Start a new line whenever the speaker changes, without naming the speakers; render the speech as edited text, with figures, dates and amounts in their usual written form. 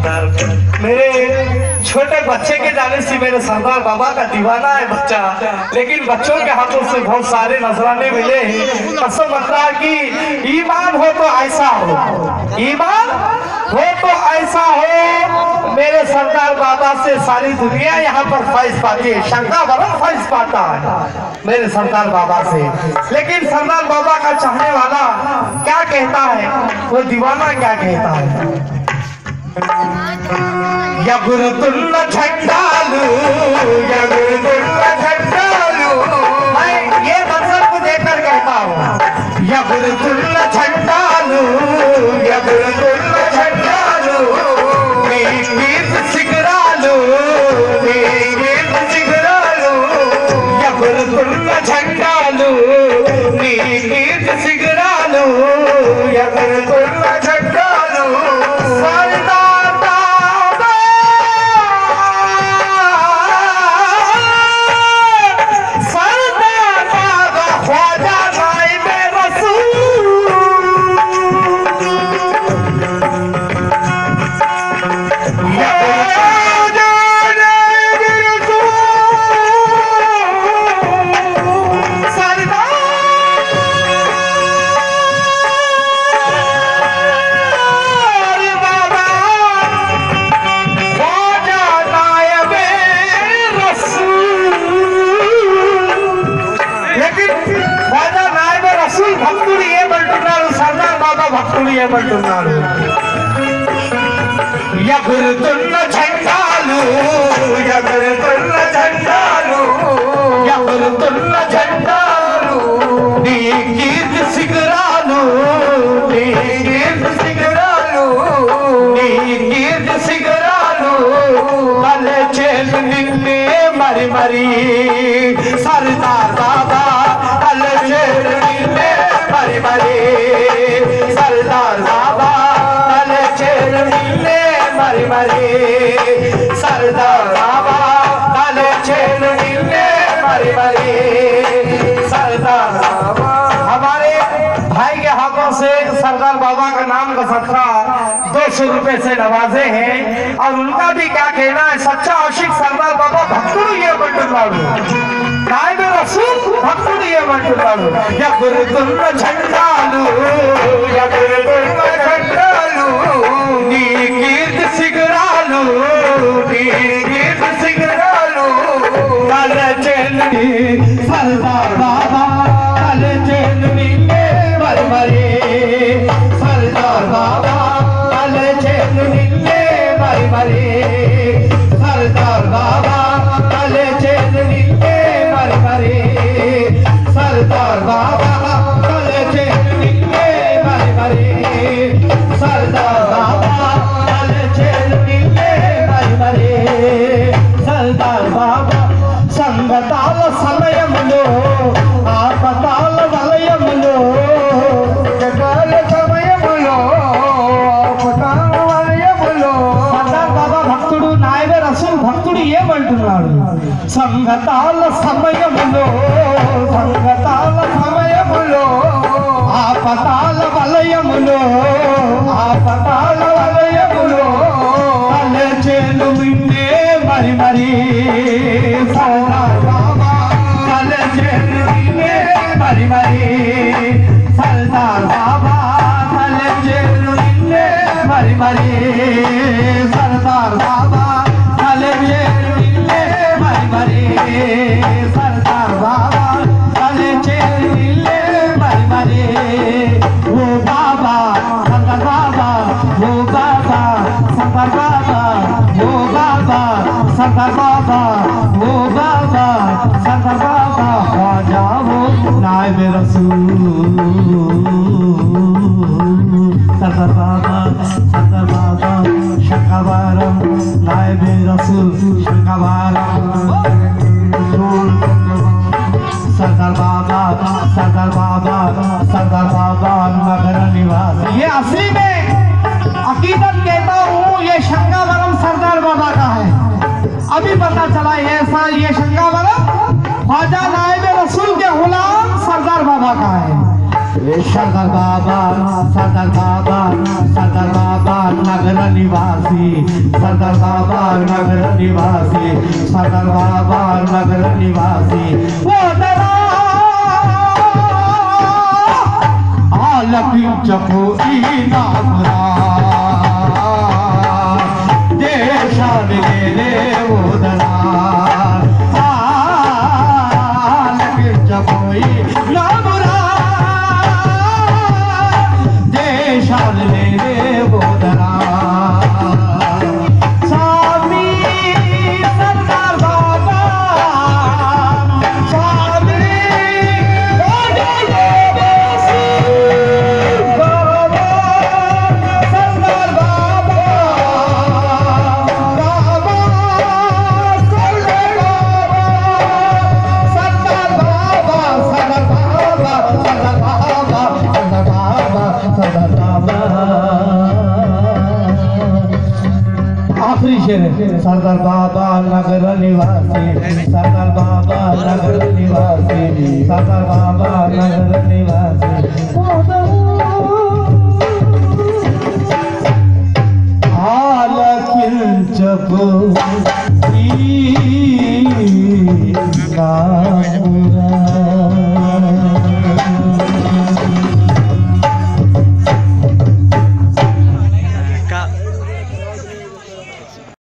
मेरे छोटे बच्चे के जाने से मेरे सरदार बाबा का दीवाना है बच्चा, लेकिन बच्चों के हाथों से बहुत सारे नजराने मिले हैं। कसम अल्लाह की, ईमान हो तो ऐसा हो, ईमान हो तो ऐसा हो। मेरे सरदार बाबा से सारी दुनिया यहाँ पर फैज पाती है, शंका बरन फैज पाता है मेरे सरदार बाबा से। लेकिन सरदार बाबा का चाहने वाला क्या कहता है, वो दीवाना क्या कहता है। यगुरुतुल्ल झंडालू, यगुरुतुल्ल झंडालू, मैं ये मंजर को देखकर कहता हूँ। यगुरुतुल्ल झंडालू, यगुरुतुल्ल झंडालू, मीत सिगरालू, मीत सिगरालू, यगुरुतुल्ल झंडालू, मीत सिगरालू, यगुरुतुल्ल झंडालू। యగురుతున్న జెండాలు, యగురుతున్న జెండాలు, యగురుతున్న జెండాలు, నీ కీర్తి శిఖరాలు, నీ కీర్తి శిఖరాలు, నీ కీర్తి శిఖరాలు, తలచేలు నిన్నే మరి మరి సర్దార్ బాబా, తలచేలు నిన్నే మరి మరి సర్దార్ బాబా, తలచేలు నిన్నే మరి మరి सरदार बाबा, तलचेल निन्ने मरी मरी सरदार बाबा। हमारे भाई के हाथों से सरदार बाबा का नाम का सदका 200 रुपए से नवाजे हैं, और उनका भी क्या कहना है, सच्चा आशिक सरदार बाबा भक्तुడు ఏమంటున్నాడు, నాయన రసూల్ భక్తుడు ఏమంటున్నాడు। యగురుతున్న జెండాలు, యగురుతున్న జెండాలు, నీ కీర్తి శిఖరాలు, నీ కీర్తి శిఖరాలు, తలచేలు सरदार बाबा, तलచేలు నిన్నే మరి మరి सरदार बाबा, तलచేలు నిన్నే మరి మరి सरदार बाबा, तलచేలు నిన్నే మరి మరి सरदार बाबा, तलచేలు निन्ने మరి మరి सरदार बाबा, तलచేలు నిన్నే మరి మరి सरदार बाबा। సంగతాల సమయములో, ఆపదాల వలయములో, జగాల సమయములో, ఆపదాల వలయములో, సర్దార్ బాబా భక్తుడు నాయన రసూల్ భక్తుడు ఏమంటున్నాడు, సంగతాల సమయములో, సంగతాల సమయములో, ఆపదాల వలయములో, ఆపదాల వలయములో, తలచేలు నిన్నే మరి మరి सरदार बाबा, तलచేలు నిన్నే మరి మరి सरदार बाबा, तलచేలు నిన్నే మరి మరి सरदार बाबा, तलచేలు నిన్నే మరి మరి सरदार बाबा, तलచేలు నిన్నే మరి మరి ओ बाबा सरदार बाबा, ओ बाबा सरदार बाबा, ओ बाबा सरदार बाबा, ओ बाबा सरदार बाबा, ख्वाजा वो नायब रसूल सरदार बाबा, सरदार बाबा शंकावारम, नायब रसूल शंकावारम, सरदार बाबा, सरदार बाबा, सरदार बाबा नगर निवास। ये असली में अकीदत कहता हूँ, ये शंकावरम सरदार बाबा का है। अभी पता चला ये शंकावरम ख्वाजा नायब रसूल के गुलाम सरदार बाबा का है। सरदार बाबा नगर निवासी, सरदार बाबा नगर निवासी, सरदार बाबा नगर निवासी। वो आलकिंचको नामरा देशाने रे ओदरा आलकिंचको नामरा देशाने रे ओदरा। आखिरी शेर है सरदार बाबा नगर निवासी, सरदार बाबा नगर निवासी, सरदार बाबा नगर निवासी। आलकिंचको नामरा